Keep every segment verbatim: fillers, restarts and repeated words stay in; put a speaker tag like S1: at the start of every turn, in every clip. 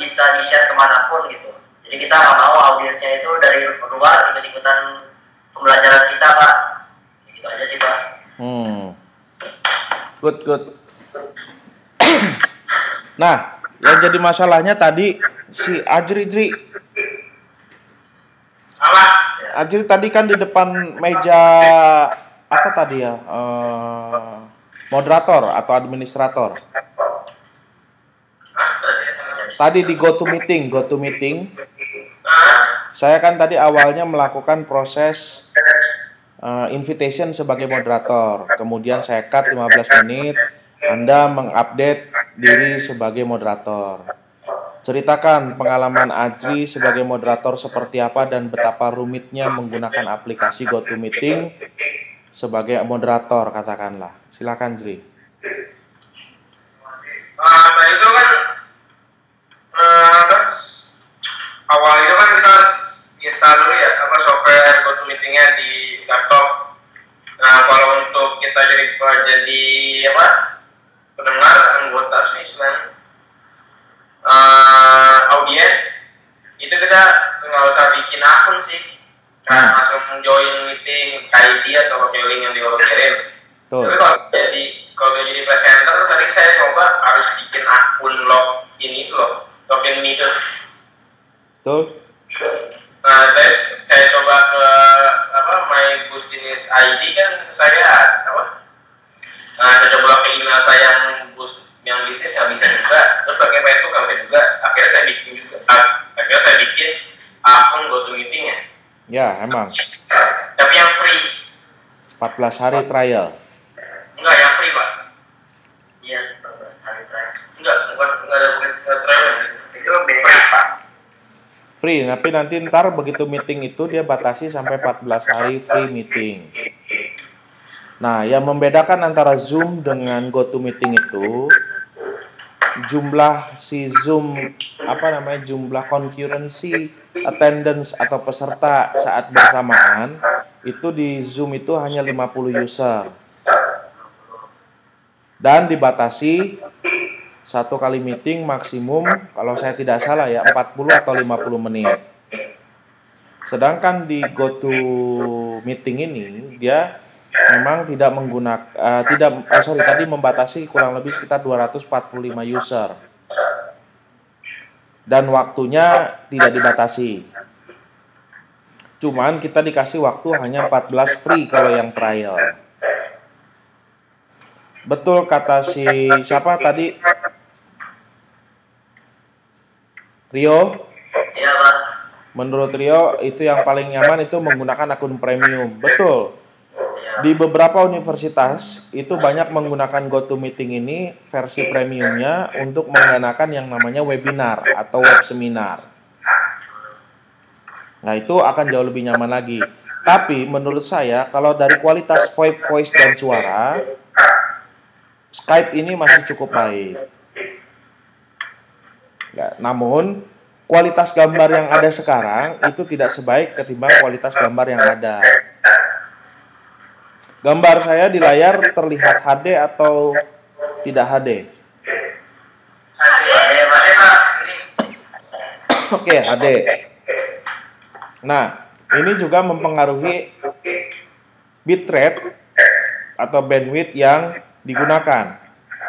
S1: bisa di-share kemanapun gitu. Jadi kita nggak mau audiensnya itu dari luar ikut-ikutan pembelajaran kita, Pak. Gitu aja sih, Pak.
S2: Hmm. Good, good. Nah, yang jadi masalahnya tadi si Ajri, Jri.
S3: Apa?
S2: Ajri tadi kan di depan meja apa tadi ya? Uh, moderator atau administrator. Tadi di go to meeting, go to meeting. Saya kan tadi awalnya melakukan proses uh, invitation sebagai moderator. Kemudian saya cut lima belas menit. Anda mengupdate diri sebagai moderator. Ceritakan pengalaman Ajri sebagai moderator seperti apa dan betapa rumitnya menggunakan aplikasi GoToMeeting sebagai moderator, katakanlah. Silakan, Jri.
S3: Uh, tadi itu kan uh, awal itu kan kita install dulu ya apa software GoToMeeting-nya di laptop. Nah, kalau untuk kita jadi jadi apa pendengar anggota sih istilahnya uh, audiens itu kita nggak usah bikin akun sih, nah, langsung join meeting K I D atau pakai link yang dikirim. Tapi kalau jadi kalau jadi presenter tadi saya coba harus bikin akun login itu loh, login me itu.
S2: Tuh.
S3: Nah, terus saya coba ke apa my business I D kan saya apa? Nah, saya coba ke email saya yang bus yang bisnis nggak bisa juga, terus pakai Facebook nggak bisa juga. Akhirnya saya bikin juga, akhirnya saya bikin akun GoToMeeting ya.
S2: Ya, emang.
S3: Tapi yang free.
S2: empat belas hari trial.
S3: Enggak, yang free, Pak.
S1: Iya, empat belas hari trial.
S3: Enggak, bukan enggak ada bukan trial.
S1: Itu beda, Pak.
S2: Free, tapi nanti ntar begitu meeting itu dia batasi sampai empat belas hari free meeting. Nah, yang membedakan antara Zoom dengan GoToMeeting itu jumlah si Zoom apa namanya jumlah concurrency attendance atau peserta saat bersamaan itu di Zoom itu hanya lima puluh user dan dibatasi satu kali meeting maksimum kalau saya tidak salah ya empat puluh atau lima puluh menit. Sedangkan di GoToMeeting ini dia memang tidak menggunakan uh, tidak eh, sorry tadi membatasi kurang lebih sekitar dua ratus empat puluh lima user dan waktunya tidak dibatasi. Cuman kita dikasih waktu hanya empat belas free kalau yang trial. Betul kata si siapa tadi? Rio?
S1: Iya, Pak.
S2: Menurut Rio itu yang paling nyaman itu menggunakan akun premium. Betul. Di beberapa universitas itu banyak menggunakan GoToMeeting ini versi premiumnya untuk menggunakan yang namanya webinar atau web seminar. Nah, itu akan jauh lebih nyaman lagi. Tapi menurut saya kalau dari kualitas VoIP, voice dan suara, Skype ini masih cukup baik. Ya, namun kualitas gambar yang ada sekarang itu tidak sebaik ketimbang kualitas gambar yang ada. Gambar saya di layar terlihat H D atau tidak H D?
S3: H D, mana Pak?
S2: Oke, H D. Nah, ini juga mempengaruhi bitrate atau bandwidth yang digunakan.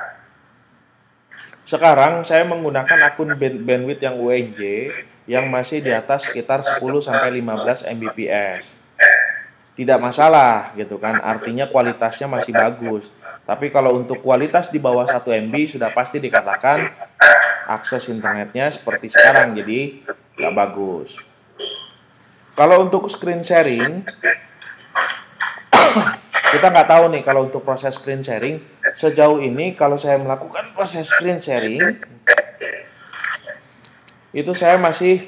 S2: Sekarang saya menggunakan akun bandwidth yang U N G yang masih di atas sekitar sepuluh sampai lima belas megabits. Tidak masalah gitu kan, artinya kualitasnya masih bagus. Tapi kalau untuk kualitas di bawah satu M B sudah pasti dikatakan akses internetnya seperti sekarang, jadi nggak bagus. Kalau untuk screen sharing, kita nggak tahu nih kalau untuk proses screen sharing. Sejauh ini kalau saya melakukan proses screen sharing, itu saya masih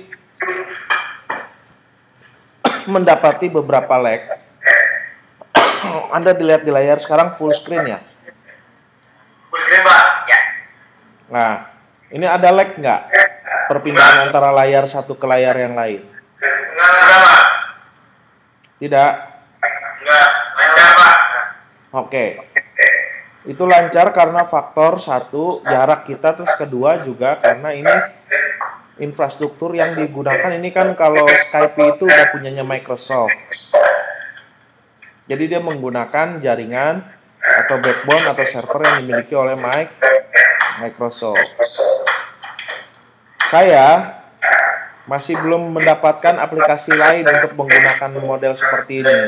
S2: mendapati beberapa lag. Anda dilihat di layar sekarang full screen ya?
S3: Full screen, Pak. Ya.
S2: Nah, ini ada lag nggak? Perpindahan antara layar satu ke layar yang lain?
S3: Enggak, enggak, Pak.
S2: Tidak?
S3: Enggak, lancar, Pak.
S2: Oke. Itu lancar karena faktor satu, jarak kita, terus kedua juga karena ini infrastruktur yang digunakan ini kan kalau Skype itu udah punyanya Microsoft. Jadi dia menggunakan jaringan atau backbone atau server yang dimiliki oleh Microsoft. Saya masih belum mendapatkan aplikasi lain untuk menggunakan model seperti ini.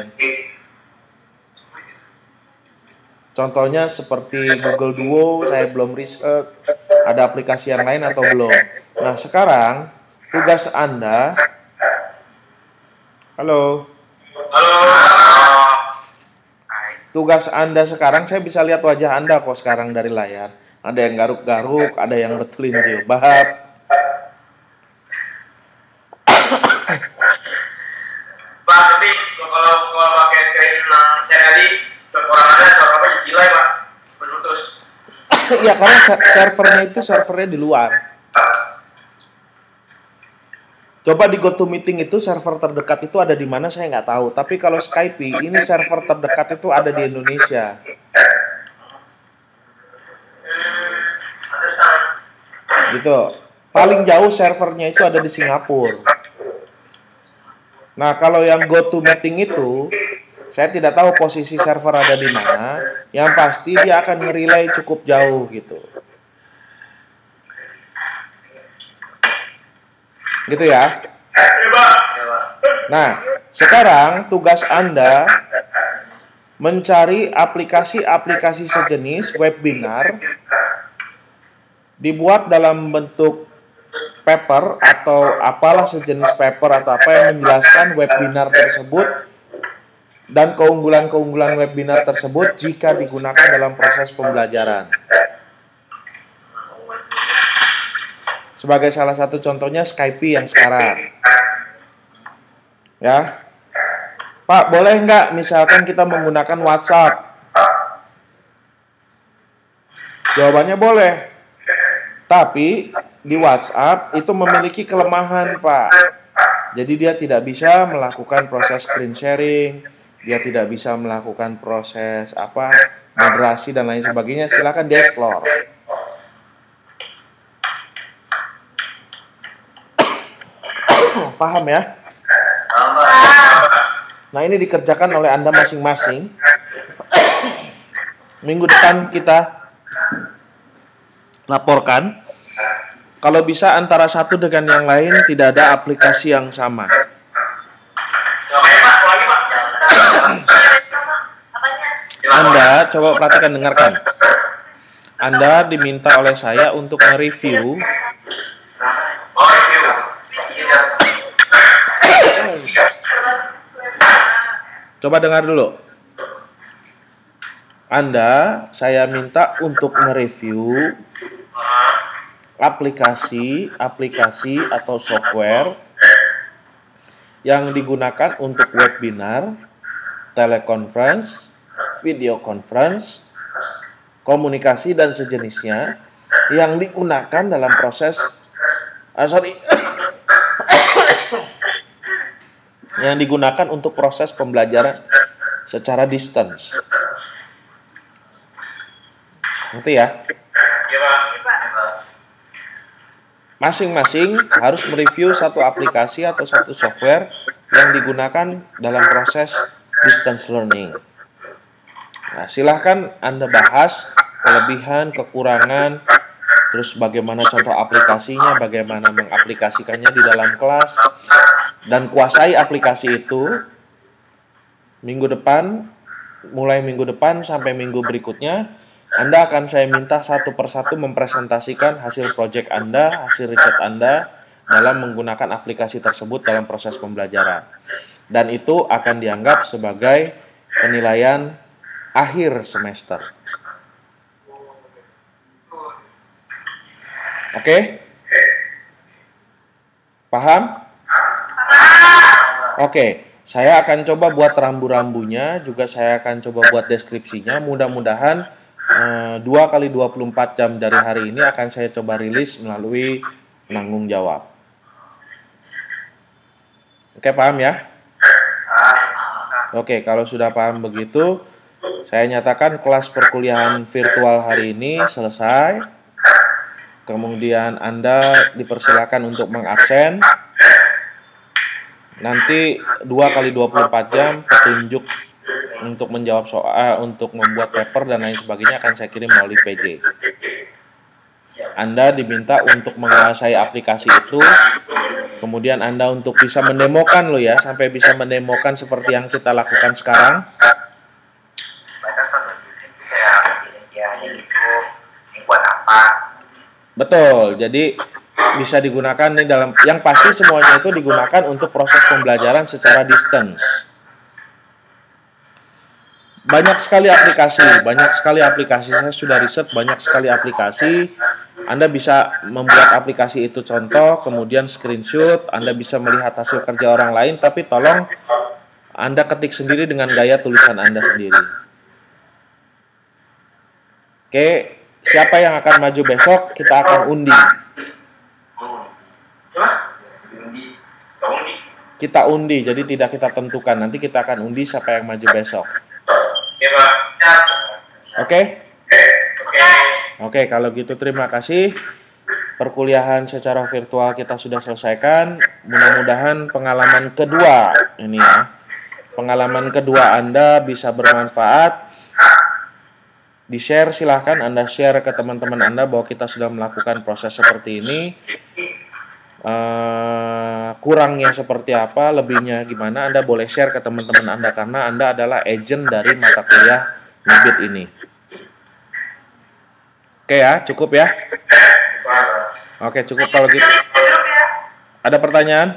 S2: Contohnya seperti Google Duo, saya belum research ada aplikasi yang lain atau belum. Nah, sekarang tugas Anda. Halo.
S3: Halo.
S2: Tugas Anda sekarang, saya bisa lihat wajah Anda kok sekarang dari layar. Ada yang garuk-garuk, ada yang betulin jilbab.
S3: Pak, tapi kalau kalau pakai screen yang saya tadi kekurangannya suara apa jadi delay, Pak? Putus.
S2: Iya, karena servernya itu servernya di luar. Coba di GoToMeeting itu server terdekat itu ada di mana saya nggak tahu. Tapi kalau Skype ini server terdekat itu ada di Indonesia. Gitu. Paling jauh servernya itu ada di Singapura. Nah, kalau yang GoToMeeting itu saya tidak tahu posisi server ada di mana. Yang pasti dia akan nge-relay cukup jauh gitu. Gitu ya. Nah, sekarang tugas Anda mencari aplikasi-aplikasi sejenis webinar dibuat dalam bentuk paper atau apalah sejenis paper atau apa yang menjelaskan webinar tersebut dan keunggulan-keunggulan webinar tersebut jika digunakan dalam proses pembelajaran. Sebagai salah satu contohnya Skype yang sekarang. Ya. Pak, boleh nggak misalkan kita menggunakan WhatsApp? Jawabannya boleh. Tapi di WhatsApp itu memiliki kelemahan, Pak. Jadi dia tidak bisa melakukan proses screen sharing, dia tidak bisa melakukan proses apa moderasi dan lain sebagainya. Silakan di explore. Paham ya? Nah, ini dikerjakan oleh Anda masing-masing. Minggu depan kita laporkan. Kalau bisa antara satu dengan yang lain tidak ada aplikasi yang sama. Anda coba perhatikan, dengarkan. Anda diminta oleh saya untuk mereview Coba dengar dulu. Anda, saya minta untuk mereview aplikasi-aplikasi atau software yang digunakan untuk webinar, teleconference, video conference, komunikasi dan sejenisnya yang digunakan dalam proses ah, sorry yang digunakan untuk proses pembelajaran secara distance. Ngerti ya? Masing-masing harus mereview satu aplikasi atau satu software yang digunakan dalam proses distance learning. Nah, silahkan Anda bahas kelebihan, kekurangan, terus bagaimana contoh aplikasinya, bagaimana mengaplikasikannya di dalam kelas, dan kuasai aplikasi itu. Minggu depan, mulai minggu depan sampai minggu berikutnya, Anda akan saya minta satu persatu mempresentasikan hasil proyek Anda, hasil riset Anda dalam menggunakan aplikasi tersebut dalam proses pembelajaran. Dan itu akan dianggap sebagai penilaian akhir semester. Oke? Paham? Oke, saya akan coba buat rambu-rambunya, juga saya akan coba buat deskripsinya. Mudah-mudahan eh, dua kali dua puluh empat jam dari hari ini akan saya coba rilis melalui penanggung jawab. Oke, paham ya? Oke, kalau sudah paham begitu, saya nyatakan kelas perkuliahan virtual hari ini selesai. Kemudian Anda dipersilakan untuk mengabsen. Nanti dua kali dua puluh empat jam petunjuk untuk menjawab soal, untuk membuat paper dan lain sebagainya akan saya kirim melalui P J. Anda diminta untuk menguasai aplikasi itu, kemudian Anda untuk bisa mendemokan loh ya, sampai bisa mendemokan seperti yang kita lakukan sekarang.
S1: Mereka sampai bikin tuh kayak ya ini gitu, ini buat apa?
S2: Betul, jadi bisa digunakan nih dalam, yang pasti semuanya itu digunakan untuk proses pembelajaran secara distance. Banyak sekali aplikasi, banyak sekali aplikasi, saya sudah riset banyak sekali aplikasi. Anda bisa membuat aplikasi itu contoh, kemudian screenshot, Anda bisa melihat hasil kerja orang lain, tapi tolong Anda ketik sendiri dengan gaya tulisan Anda sendiri. Oke, siapa yang akan maju besok, kita akan undi. Kita undi, jadi tidak kita tentukan, nanti kita akan undi siapa yang maju besok. Oke? Oke, kalau gitu terima kasih. Perkuliahan secara virtual kita sudah selesaikan. Mudah-mudahan pengalaman kedua ini ya. Pengalaman kedua Anda bisa bermanfaat. Di-share silahkan, Anda share ke teman-teman Anda bahwa kita sudah melakukan proses seperti ini. Uh, kurangnya seperti apa, lebihnya gimana, Anda boleh share ke teman-teman Anda karena Anda adalah agent dari mata kuliah Nibit ini. Oke ya, cukup ya. Oke, cukup kalau gitu. Ada pertanyaan?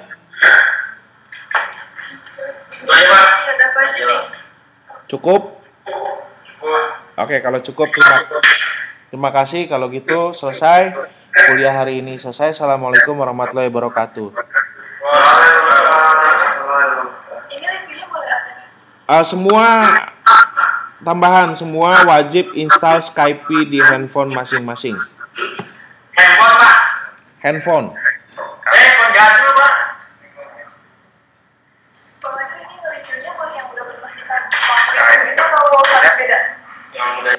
S2: Cukup? Oke, kalau cukup terima, terima kasih. Kalau gitu selesai. Kuliah hari ini selesai. Assalamualaikum warahmatullahi wabarakatuh. Uh, semua tambahan, semua wajib install Skype di handphone masing-masing.
S3: Handphone, Pak.
S2: Handphone.
S3: Eh, handphone gas dulu, Pak. Yang udah